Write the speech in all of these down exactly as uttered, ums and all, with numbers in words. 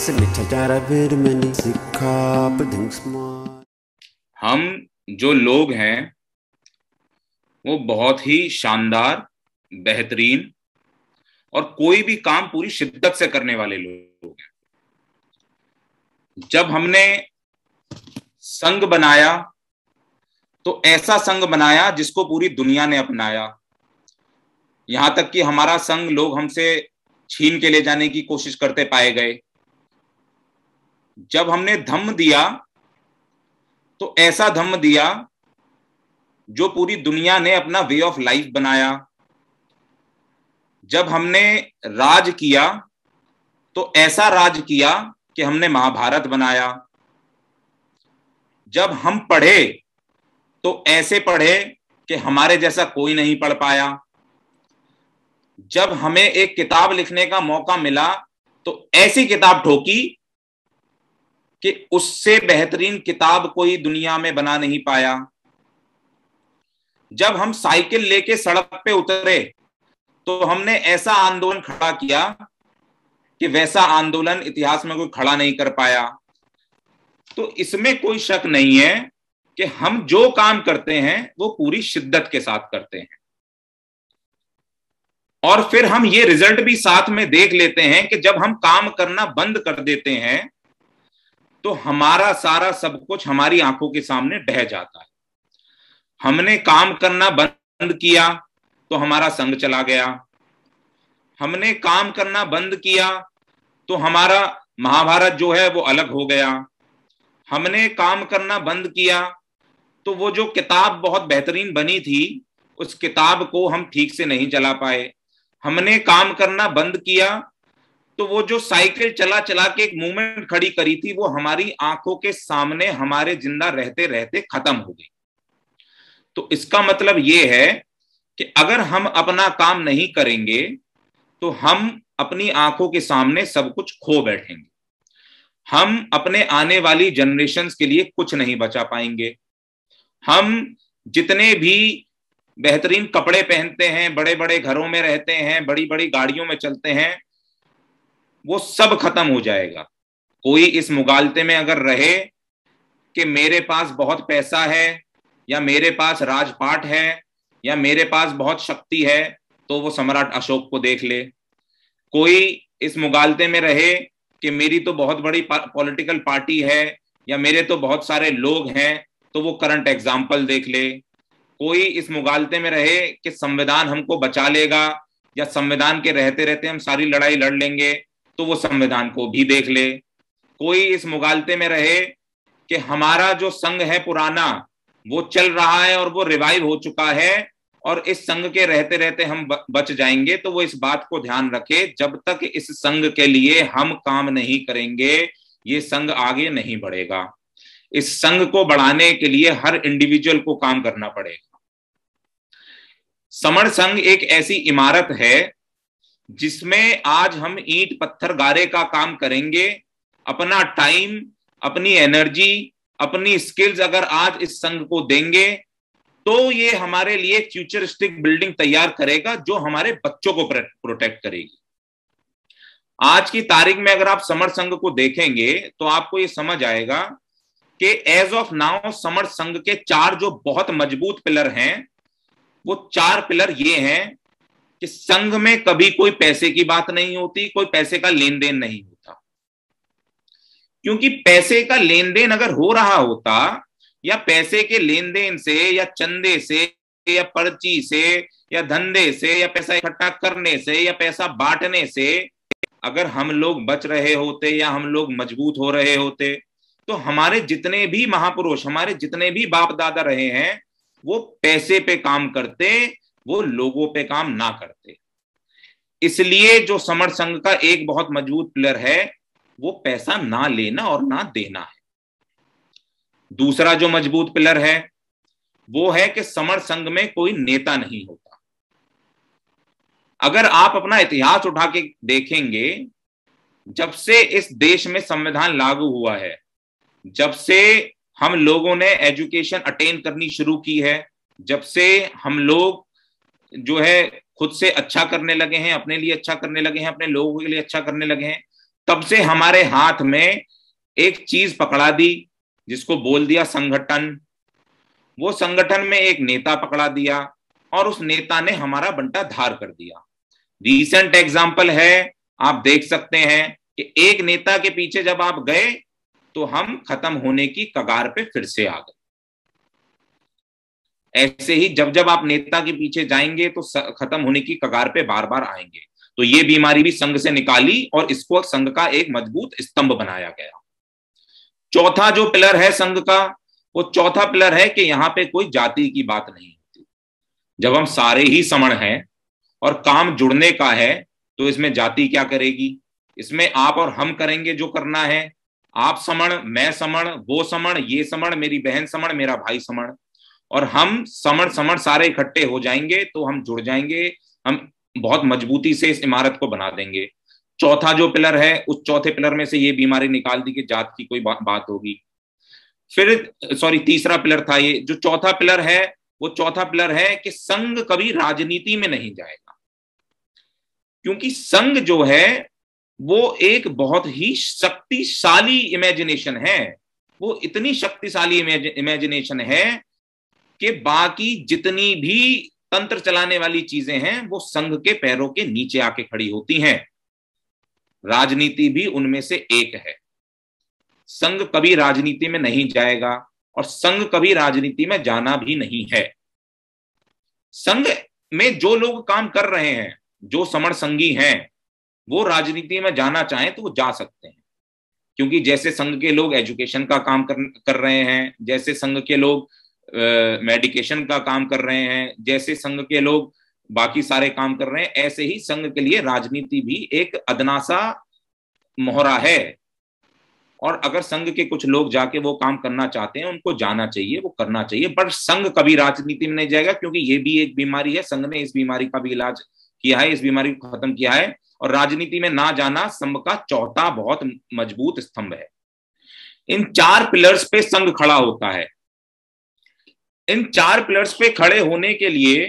हम जो लोग हैं वो बहुत ही शानदार, बेहतरीन और कोई भी काम पूरी शिद्दत से करने वाले लोग हैं। जब हमने संघ बनाया तो ऐसा संघ बनाया जिसको पूरी दुनिया ने अपनाया। यहां तक कि हमारा संघ लोग हमसे छीन के ले जाने की कोशिश करते पाए गए। जब हमने धम्म दिया तो ऐसा धम्म दिया जो पूरी दुनिया ने अपना वे ऑफ लाइफ बनाया। जब हमने राज किया तो ऐसा राज किया कि हमने महाभारत बनाया। जब हम पढ़े तो ऐसे पढ़े कि हमारे जैसा कोई नहीं पढ़ पाया। जब हमें एक किताब लिखने का मौका मिला तो ऐसी किताब ठोकी कि उससे बेहतरीन किताब कोई दुनिया में बना नहीं पाया। जब हम साइकिल लेके सड़क पे उतरे तो हमने ऐसा आंदोलन खड़ा किया कि वैसा आंदोलन इतिहास में कोई खड़ा नहीं कर पाया। तो इसमें कोई शक नहीं है कि हम जो काम करते हैं वो पूरी शिद्दत के साथ करते हैं और फिर हम ये रिजल्ट भी साथ में देख लेते हैं कि जब हम काम करना बंद कर देते हैं तो हमारा सारा सब कुछ हमारी आंखों के सामने ढह जाता है। हमने काम करना बंद किया तो हमारा संघ चला गया। हमने काम करना बंद किया तो हमारा महाभारत जो है वो अलग हो गया। हमने काम करना बंद किया तो वो जो किताब बहुत बेहतरीन बनी थी उस किताब को हम ठीक से नहीं चला पाए। हमने काम करना बंद किया तो वो जो साइकिल चला चला के एक मूवमेंट खड़ी करी थी वो हमारी आंखों के सामने हमारे जिंदा रहते रहते खत्म हो गई। तो इसका मतलब ये है कि अगर हम अपना काम नहीं करेंगे तो हम अपनी आंखों के सामने सब कुछ खो बैठेंगे। हम अपने आने वाली जनरेशन्स के लिए कुछ नहीं बचा पाएंगे। हम जितने भी बेहतरीन कपड़े पहनते हैं, बड़े बड़े घरों में रहते हैं, बड़ी बड़ी गाड़ियों में चलते हैं, वो सब खत्म हो जाएगा। कोई इस मुगालते में अगर रहे कि मेरे पास बहुत पैसा है या मेरे पास राजपाट है या मेरे पास बहुत शक्ति है तो वो सम्राट अशोक को देख ले। कोई इस मुगालते में रहे कि मेरी तो बहुत बड़ी पॉलिटिकल पार्टी है या मेरे तो बहुत सारे लोग हैं तो वो करंट एग्जाम्पल देख ले। कोई इस मुगालते में रहे कि संविधान हमको बचा लेगा या संविधान के रहते रहते हम सारी लड़ाई लड़ लेंगे तो वो संविधान को भी देख ले। कोई इस मुगालते में रहे कि हमारा जो संघ है पुराना वो चल रहा है और वो रिवाइव हो चुका है और इस संघ के रहते रहते हम बच जाएंगे तो वो इस बात को ध्यान रखे जब तक इस संघ के लिए हम काम नहीं करेंगे ये संघ आगे नहीं बढ़ेगा। इस संघ को बढ़ाने के लिए हर इंडिविजुअल को काम करना पड़ेगा। समर संघ एक ऐसी इमारत है जिसमें आज हम ईंट पत्थर गारे का काम करेंगे। अपना टाइम, अपनी एनर्जी, अपनी स्किल्स अगर आज इस संघ को देंगे तो ये हमारे लिए फ्यूचरिस्टिक बिल्डिंग तैयार करेगा जो हमारे बच्चों को प्रोटेक्ट करेगी। आज की तारीख में अगर आप समर संघ को देखेंगे तो आपको ये समझ आएगा कि एज ऑफ नाउ समर संघ के चार जो बहुत मजबूत पिलर हैं वो चार पिलर ये हैं कि संघ में कभी कोई पैसे की बात नहीं होती, कोई पैसे का लेन देन नहीं होता। क्योंकि पैसे का लेन देन अगर हो रहा होता या पैसे के लेन देन से या चंदे से या पर्ची से या धंधे से या पैसा इकट्ठा करने से या पैसा बांटने से अगर हम लोग बच रहे होते या हम लोग मजबूत हो रहे होते तो हमारे जितने भी महापुरुष, हमारे जितने भी बाप दादा रहे हैं वो पैसे पे काम करते, वो लोगों पे काम ना करते। इसलिए जो समर संघ का एक बहुत मजबूत पिलर है वो पैसा ना लेना और ना देना है। दूसरा जो मजबूत पिलर है वो है कि समर संघ में कोई नेता नहीं होता। अगर आप अपना इतिहास उठा के देखेंगे, जब से इस देश में संविधान लागू हुआ है, जब से हम लोगों ने एजुकेशन अटेन करनी शुरू की है, जब से हम लोग जो है खुद से अच्छा करने लगे हैं, अपने लिए अच्छा करने लगे हैं, अपने लोगों के लिए अच्छा करने लगे हैं, तब से हमारे हाथ में एक चीज पकड़ा दी जिसको बोल दिया संगठन। वो संगठन में एक नेता पकड़ा दिया और उस नेता ने हमारा बंटा धार कर दिया। रीसेंट एग्जाम्पल है, आप देख सकते हैं कि एक नेता के पीछे जब आप गए तो हम खत्म होने की कगार पे फिर से आ गए। ऐसे ही जब जब आप नेता के पीछे जाएंगे तो खत्म होने की कगार पे बार बार आएंगे। तो ये बीमारी भी संघ से निकाली और इसको संघ का एक मजबूत स्तंभ बनाया गया। चौथा जो पिलर है संघ का, वो चौथा पिलर है कि यहां पे कोई जाति की बात नहीं होती। जब हम सारे ही समण हैं और काम जुड़ने का है तो इसमें जाति क्या करेगी? इसमें आप और हम करेंगे जो करना है। आप समण, मैं समण, वो समण, ये समण, मेरी बहन समण, मेरा भाई समण, और हम समण समण सारे इकट्ठे हो जाएंगे तो हम जुड़ जाएंगे, हम बहुत मजबूती से इस इमारत को बना देंगे। चौथा जो पिलर है, उस चौथे पिलर में से ये बीमारी निकाल दी कि जात की कोई बा, बात होगी। फिर सॉरी तीसरा पिलर था ये। जो चौथा पिलर है वो चौथा पिलर है कि संघ कभी राजनीति में नहीं जाएगा, क्योंकि संघ जो है वो एक बहुत ही शक्तिशाली इमेजिनेशन है। वो इतनी शक्तिशाली इमेजिनेशन है कि बाकी जितनी भी तंत्र चलाने वाली चीजें हैं वो संघ के पैरों के नीचे आके खड़ी होती हैं। राजनीति भी उनमें से एक है। संघ कभी राजनीति में नहीं जाएगा और संघ कभी राजनीति में जाना भी नहीं है। संघ में जो लोग काम कर रहे हैं, जो समण संघी हैं, वो राजनीति में जाना चाहें तो वो जा सकते हैं, क्योंकि जैसे संघ के लोग एजुकेशन का काम कर, कर रहे हैं, जैसे संघ के लोग मेडिकेशन का काम कर रहे हैं, जैसे संघ के लोग बाकी सारे काम कर रहे हैं, ऐसे ही संघ के लिए राजनीति भी एक अदना सा मोहरा है। और अगर संघ के कुछ लोग जाके वो काम करना चाहते हैं, उनको जाना चाहिए, वो करना चाहिए, पर संघ कभी राजनीति में नहीं जाएगा, क्योंकि ये भी एक बीमारी है। संघ ने इस बीमारी का भी इलाज किया है, इस बीमारी को खत्म किया है। और राजनीति में ना जाना संघ का चौथा बहुत मजबूत स्तंभ है। इन चार पिलर्स पे संघ खड़ा होता है। इन चार पिलर्स पे खड़े होने के लिए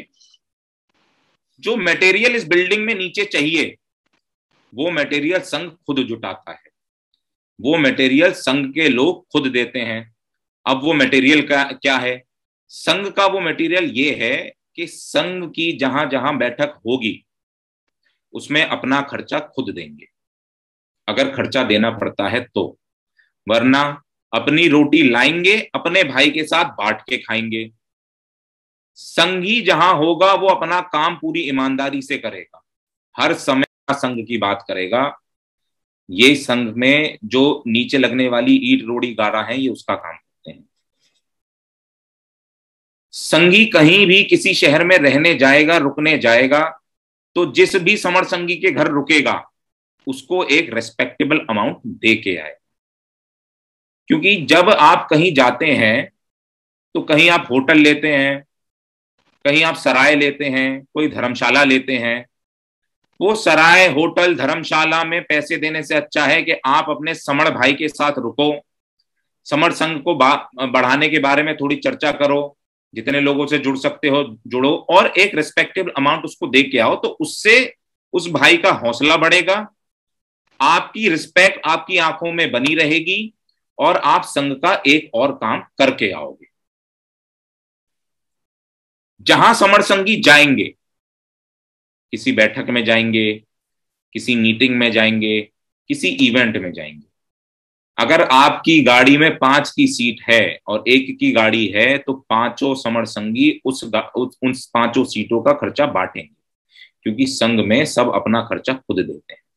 जो मटेरियल इस बिल्डिंग में नीचे चाहिए, वो मटेरियल संघ खुद जुटाता है। वो मटेरियल संघ के लोग खुद देते हैं। अब वो मटेरियल का क्या है? संघ का वो मटेरियल ये है कि संघ की जहां जहां बैठक होगी उसमें अपना खर्चा खुद देंगे, अगर खर्चा देना पड़ता है तो, वरना अपनी रोटी लाएंगे, अपने भाई के साथ बांट के खाएंगे। संघी जहां होगा वो अपना काम पूरी ईमानदारी से करेगा, हर समय संघ की बात करेगा। ये संघ में जो नीचे लगने वाली ईट रोड़ी गारा है, ये उसका काम करते हैं। संघी कहीं भी किसी शहर में रहने जाएगा, रुकने जाएगा, तो जिस भी समर संघी के घर रुकेगा उसको एक रेस्पेक्टेबल अमाउंट दे के आए। क्योंकि जब आप कहीं जाते हैं तो कहीं आप होटल लेते हैं, कहीं आप सराय लेते हैं, कोई धर्मशाला लेते हैं। वो सराय, होटल, धर्मशाला में पैसे देने से अच्छा है कि आप अपने समर भाई के साथ रुको, समर संघ को बढ़ाने के बारे में थोड़ी चर्चा करो, जितने लोगों से जुड़ सकते हो जुड़ो, और एक रिस्पेक्टेबल अमाउंट उसको दे के आओ। तो उससे उस भाई का हौसला बढ़ेगा, आपकी रिस्पेक्ट आपकी आंखों में बनी रहेगी और आप संघ का एक और काम करके आओगे। जहां समर संघी जाएंगे, किसी बैठक में जाएंगे, किसी मीटिंग में जाएंगे, किसी इवेंट में जाएंगे, अगर आपकी गाड़ी में पांच की सीट है और एक की गाड़ी है तो पांचों समर संघी उस, उस उन पांचों सीटों का खर्चा बांटेंगे, क्योंकि संघ में सब अपना खर्चा खुद देते हैं।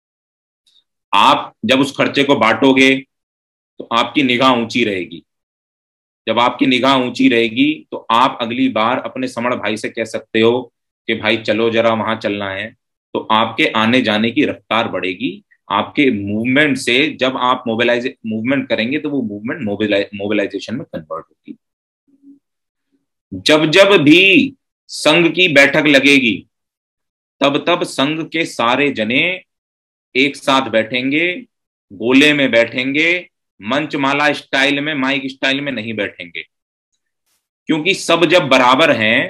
आप जब उस खर्चे को बांटोगे तो आपकी निगाह ऊंची रहेगी। जब आपकी निगाह ऊंची रहेगी तो आप अगली बार अपने समर भाई से कह सकते हो कि भाई चलो जरा वहां चलना है, तो आपके आने जाने की रफ्तार बढ़ेगी। आपके मूवमेंट से जब आप मोबिलाइज मूवमेंट करेंगे तो वो मूवमेंट मोबिलाइजेशन में कन्वर्ट होगी। जब जब भी संघ की बैठक लगेगी तब तब संघ के सारे जने एक साथ बैठेंगे, गोले में बैठेंगे, मंचमाला स्टाइल में, माइक स्टाइल में नहीं बैठेंगे, क्योंकि सब जब बराबर हैं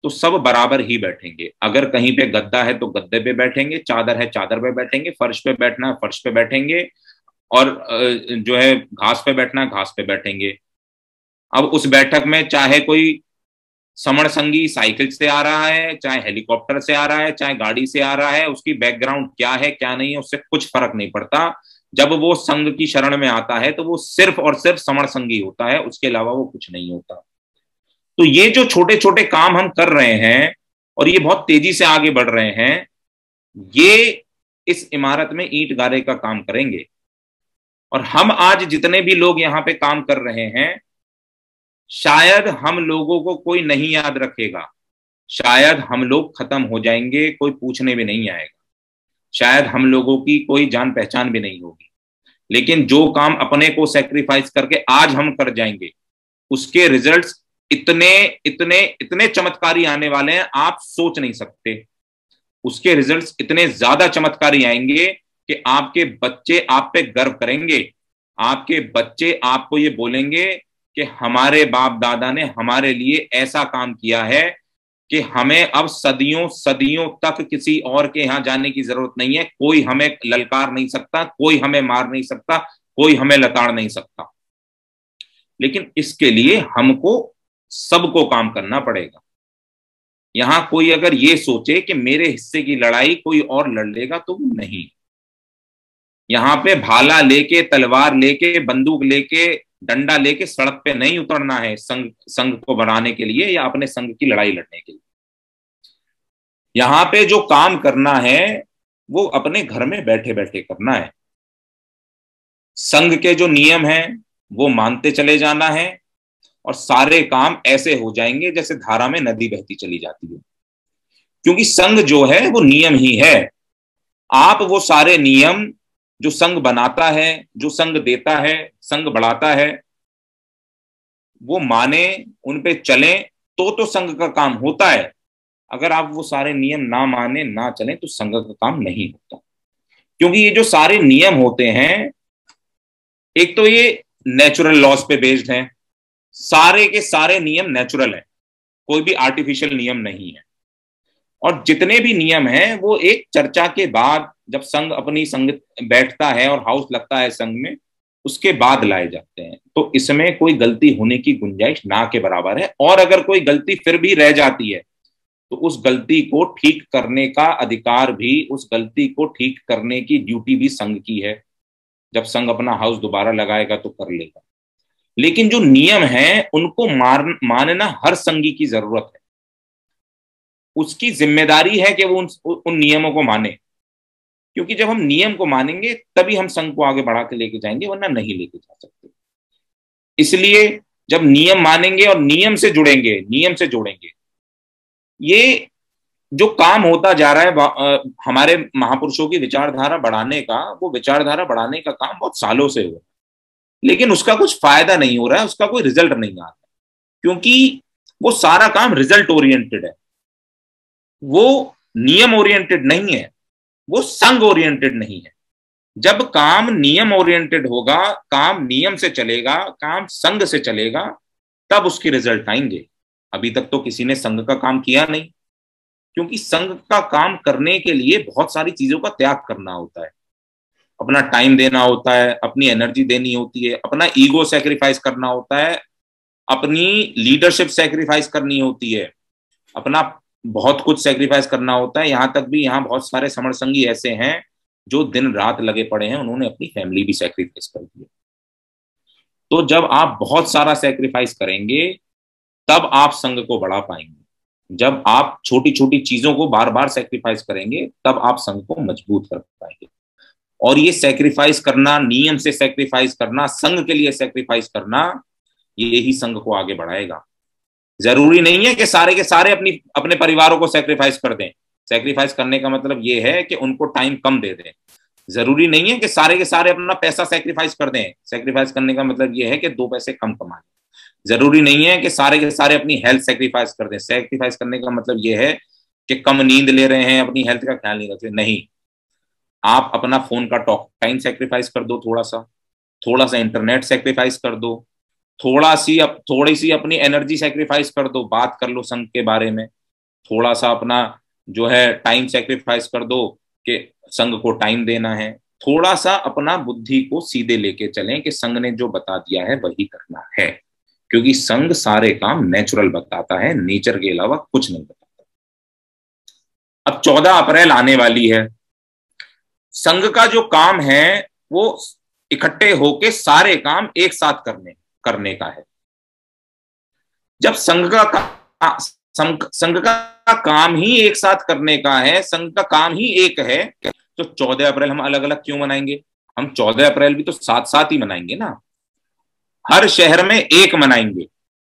तो सब बराबर ही बैठेंगे। अगर कहीं पे गद्दा है तो गद्दे पे बैठेंगे, चादर है चादर पे बैठेंगे, फर्श पे बैठना है फर्श पे बैठेंगे, और जो है घास पे बैठना है घास पे बैठेंगे। अब उस बैठक में चाहे कोई समर संगी साइकिल से आ रहा है, चाहे हेलीकॉप्टर से आ रहा है, चाहे गाड़ी से आ रहा है, उसकी बैकग्राउंड क्या है क्या नहीं है उससे कुछ फर्क नहीं पड़ता। जब वो संघ की शरण में आता है तो वो सिर्फ और सिर्फ समर संगी होता है, उसके अलावा वो कुछ नहीं होता। तो ये जो छोटे छोटे काम हम कर रहे हैं और ये बहुत तेजी से आगे बढ़ रहे हैं, ये इस इमारत में ईंट गारे का काम करेंगे। और हम आज जितने भी लोग यहाँ पे काम कर रहे हैं, शायद हम लोगों को कोई नहीं याद रखेगा, शायद हम लोग खत्म हो जाएंगे, कोई पूछने भी नहीं आएगा, शायद हम लोगों की कोई जान पहचान भी नहीं होगी, लेकिन जो काम अपने को सेक्रीफाइस करके आज हम कर जाएंगे, उसके रिजल्ट्स इतने इतने इतने चमत्कारी आने वाले हैं, आप सोच नहीं सकते। उसके रिजल्ट्स इतने ज्यादा चमत्कारी आएंगे कि आपके बच्चे आप पे गर्व करेंगे, आपके बच्चे आपको ये बोलेंगे कि हमारे बाप दादा ने हमारे लिए ऐसा काम किया है कि हमें अब सदियों सदियों तक किसी और के यहां जाने की जरूरत नहीं है, कोई हमें ललकार नहीं सकता, कोई हमें मार नहीं सकता, कोई हमें लताड़ नहीं सकता। लेकिन इसके लिए हमको सबको काम करना पड़ेगा। यहां कोई अगर ये सोचे कि मेरे हिस्से की लड़ाई कोई और लड़ लेगा, तो वो नहीं। यहां पे भाला लेके, तलवार लेके, बंदूक लेके, डंडा लेके सड़क पे नहीं उतरना है संघ संघ को बनाने के लिए या अपने संघ की लड़ाई लड़ने के लिए। यहां पे जो काम करना है वो अपने घर में बैठे बैठे करना है। संघ के जो नियम हैं वो मानते चले जाना है, और सारे काम ऐसे हो जाएंगे जैसे धारा में नदी बहती चली जाती है। क्योंकि संघ जो है वो नियम ही है। आप वो सारे नियम जो संघ बनाता है, जो संघ देता है, संघ बढ़ाता है, वो माने, उन पे चलें, तो तो संघ का काम होता है। अगर आप वो सारे नियम ना माने, ना चलें, तो संघ का काम नहीं होता। क्योंकि ये जो सारे नियम होते हैं, एक तो ये नेचुरल लॉस पे बेस्ड हैं, सारे के सारे नियम नेचुरल हैं, कोई भी आर्टिफिशियल नियम नहीं है। और जितने भी नियम हैं वो एक चर्चा के बाद, जब संघ अपनी संघ बैठता है और हाउस लगता है संघ में, उसके बाद लाए जाते हैं। तो इसमें कोई गलती होने की गुंजाइश ना के बराबर है। और अगर कोई गलती फिर भी रह जाती है तो उस गलती को ठीक करने का अधिकार भी, उस गलती को ठीक करने की ड्यूटी भी संघ की है। जब संघ अपना हाउस दोबारा लगाएगा तो कर लेगा। लेकिन जो नियम हैं उनको मार मानना हर संघी की जरूरत है। उसकी जिम्मेदारी है कि वो उन, उन नियमों को माने। क्योंकि जब हम नियम को मानेंगे तभी हम संघ को आगे बढ़ा के लेके जाएंगे, वरना नहीं लेके जा सकते। इसलिए जब नियम मानेंगे और नियम से जुड़ेंगे, नियम से जोड़ेंगे, ये जो काम होता जा रहा है हमारे महापुरुषों की विचारधारा बढ़ाने का, वो विचारधारा बढ़ाने का काम बहुत सालों से हो रहा है, लेकिन उसका कुछ फायदा नहीं हो रहा है, उसका कोई रिजल्ट नहीं आ रहा, क्योंकि वो सारा काम रिजल्ट ओरिएंटेड है, वो नियम ओरिएंटेड नहीं है, वो संघ ओरिएंटेड नहीं है। जब काम नियम ओरिएंटेड होगा, काम नियम से चलेगा, काम संघ से चलेगा, तब उसके रिजल्ट आएंगे। अभी तक तो किसी ने संघ का काम किया नहीं, क्योंकि संघ का काम करने के लिए बहुत सारी चीजों का त्याग करना होता है। अपना टाइम देना होता है, अपनी एनर्जी देनी होती है, अपना ईगो सैक्रिफाइस करना होता है, अपनी लीडरशिप सैक्रिफाइस करनी होती है, अपना बहुत कुछ सैक्रिफाइस करना होता है। यहां तक भी यहाँ बहुत सारे समर संगी ऐसे हैं जो दिन रात लगे पड़े हैं, उन्होंने अपनी फैमिली भी सैक्रिफाइस कर दी है। तो जब आप बहुत सारा सैक्रिफाइस करेंगे तब आप संघ को बढ़ा पाएंगे। जब आप छोटी छोटी चीजों को बार बार सैक्रिफाइस करेंगे तब आप संघ को मजबूत कर पाएंगे। और ये सैक्रिफाइस करना, नियम से सैक्रिफाइस करना, संघ के लिए सैक्रिफाइस करना, ये ही संघ को आगे बढ़ाएगा। जरूरी नहीं है कि सारे के सारे अपनी अपने परिवारों को सैक्रिफाइस कर दें। सैक्रिफाइस करने का मतलब ये है कि उनको टाइम कम दे दें। जरूरी नहीं है कि सारे के सारे अपना पैसा सैक्रिफाइस कर दें। सैक्रिफाइस करने का मतलब ये है कि दो पैसे कम कमा लें। जरूरी नहीं है कि सारे के सारे अपनी हेल्थ सैक्रिफाइस कर दें। सैक्रिफाइस करने का मतलब ये है कि कम नींद ले रहे हैं, अपनी हेल्थ का ख्याल नहीं रखते। नहीं, आप अपना फोन का टॉक टाइम सैक्रिफाइस कर दो, थोड़ा सा थोड़ा सा इंटरनेट सैक्रिफाइस कर दो, थोड़ा सी अब थोड़ी सी अपनी एनर्जी सैक्रिफाइस कर दो, बात कर लो संघ के बारे में, थोड़ा सा अपना जो है टाइम सेक्रीफाइस कर दो कि संघ को टाइम देना है, थोड़ा सा अपना बुद्धि को सीधे लेके चलें कि संघ ने जो बता दिया है वही करना है, क्योंकि संघ सारे काम नेचुरल बताता है, नेचर के अलावा कुछ नहीं बताता। अब चौदह अप्रैल आने वाली है, संघ का जो काम है वो इकट्ठे होके सारे काम एक साथ करने करने का है। जब संघ का संघ संघ का काम ही एक साथ करने का है, संघ का काम ही एक है, तो चौदह अप्रैल हम अलग अलग क्यों मनाएंगे? हम चौदह अप्रैल भी तो साथ साथ ही मनाएंगे ना, हर शहर में एक मनाएंगे,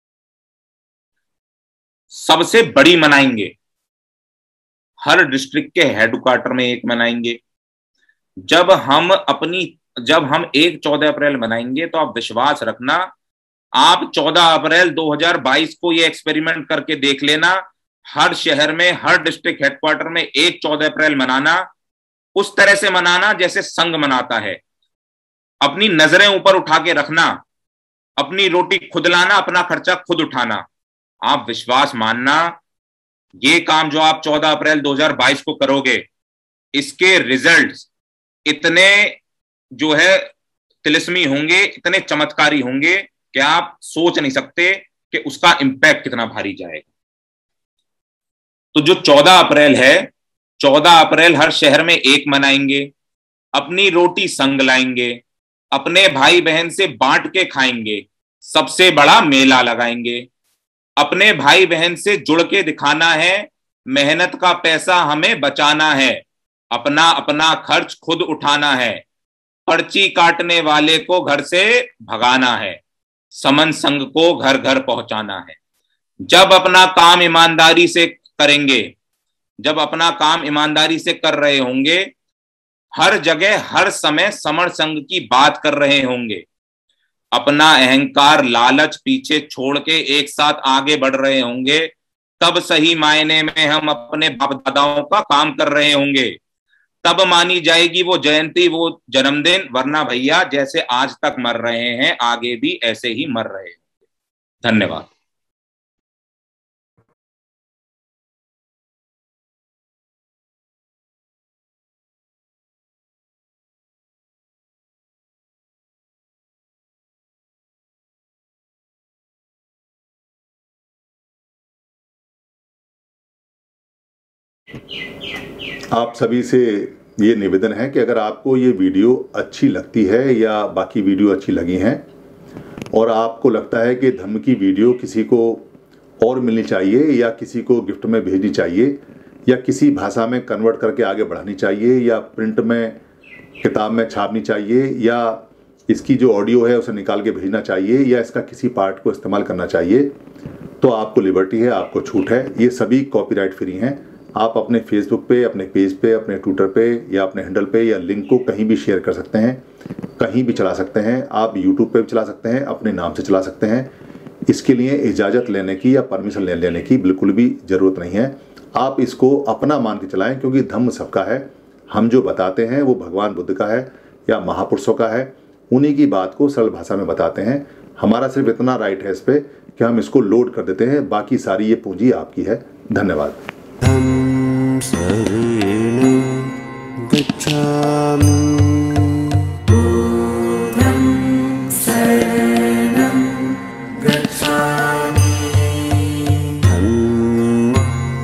सबसे बड़ी मनाएंगे, हर डिस्ट्रिक्ट के हेडक्वार्टर में एक मनाएंगे। जब हम अपनी जब हम एक चौदह अप्रैल मनाएंगे तो आप विश्वास रखना, आप चौदह अप्रैल दो हज़ार बाईस को ये एक्सपेरिमेंट करके देख लेना, हर शहर में हर डिस्ट्रिक्ट हेडक्वार्टर में एक चौदह अप्रैल मनाना, उस तरह से मनाना जैसे संघ मनाता है। अपनी नजरें ऊपर उठा के रखना, अपनी रोटी खुद लाना, अपना खर्चा खुद उठाना। आप विश्वास मानना, ये काम जो आप चौदह अप्रैल दो हज़ार बाईस को करोगे, इसके रिजल्ट्स इतने जो है तिलिस्मी होंगे, इतने चमत्कारी होंगे कि आप सोच नहीं सकते कि उसका इंपैक्ट कितना भारी जाएगा। तो जो चौदह अप्रैल है, चौदह अप्रैल हर शहर में एक मनाएंगे, अपनी रोटी संग लाएंगे, अपने भाई बहन से बांट के खाएंगे, सबसे बड़ा मेला लगाएंगे, अपने भाई बहन से जुड़ के दिखाना है, मेहनत का पैसा हमें बचाना है, अपना अपना खर्च खुद उठाना है, पर्ची काटने वाले को घर से भगाना है, समन संघ को घर घर पहुंचाना है। जब अपना काम ईमानदारी से करेंगे, जब अपना काम ईमानदारी से कर रहे होंगे, हर जगह हर समय समर संघ की बात कर रहे होंगे, अपना अहंकार लालच पीछे छोड़ के एक साथ आगे बढ़ रहे होंगे, तब सही मायने में हम अपने बाप दादाओं का काम कर रहे होंगे, तब मानी जाएगी वो जयंती, वो जन्मदिन। वरना भैया जैसे आज तक मर रहे हैं, आगे भी ऐसे ही मर रहे हैं। धन्यवाद। आप सभी से ये निवेदन है कि अगर आपको ये वीडियो अच्छी लगती है या बाकी वीडियो अच्छी लगी हैं और आपको लगता है कि धर्म की वीडियो किसी को और मिलनी चाहिए या किसी को गिफ्ट में भेजनी चाहिए या किसी भाषा में कन्वर्ट करके आगे बढ़ानी चाहिए या प्रिंट में किताब में छापनी चाहिए या इसकी जो ऑडियो है उसे निकाल के भेजना चाहिए या इसका किसी पार्ट को इस्तेमाल करना चाहिए, तो आपको लिबर्टी है, आपको छूट है। ये सभी कॉपीराइट फ्री हैं। आप अपने फेसबुक पे, अपने पेज पे, अपने ट्विटर पे या अपने हैंडल पे या लिंक को कहीं भी शेयर कर सकते हैं, कहीं भी चला सकते हैं। आप यूट्यूब पे भी चला सकते हैं, अपने नाम से चला सकते हैं। इसके लिए इजाज़त लेने की या परमिशन ले लेने की बिल्कुल भी ज़रूरत नहीं है। आप इसको अपना मान के चलाएं, क्योंकि धर्म सबका है। हम जो बताते हैं वो भगवान बुद्ध का है या महापुरुषों का है, उन्हीं की बात को सरल भाषा में बताते हैं। हमारा सिर्फ इतना राइट है इस पर कि हम इसको लोड कर देते हैं, बाकी सारी ये पूंजी आपकी है। धन्यवाद। शरणं गच्छामि। बुद्धं शरणं गच्छामि। धम्मं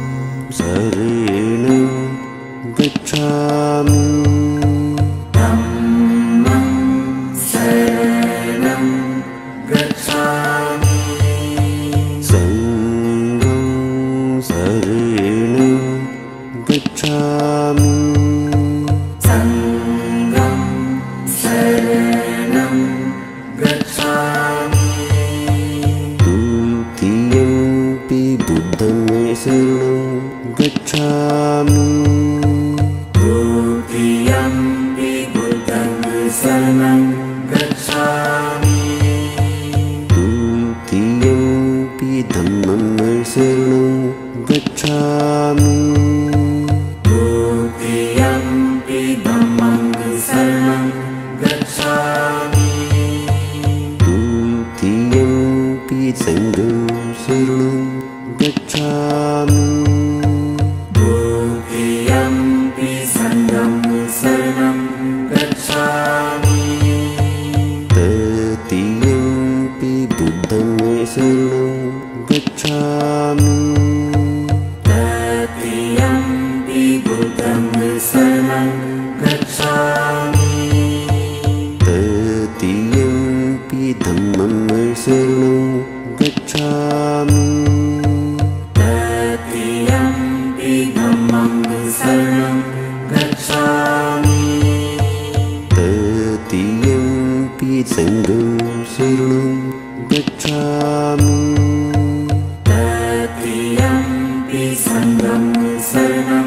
शरणं गच्छामि। धम्मं शरणं गच्छामि। संघं शरणं गच्छामि। संघं शरणं गच्छामि। द्वितीयंपि बुद्धं शरणं गच्छामि। द्वितीयंपि बुद्धं शरणं गच्छामि। द्वितीयंपि धम्मं शरणं गच्छामि। द्वितीयंपि धम्मं शरणं गच्छामि। द्वितीयंपि संघं शरणं गच्छामि। शरणं गच्छामि तृतीयम्पि सङ्घं शरणं गच्छामि तृतीयम्पि सङ्घं शरणं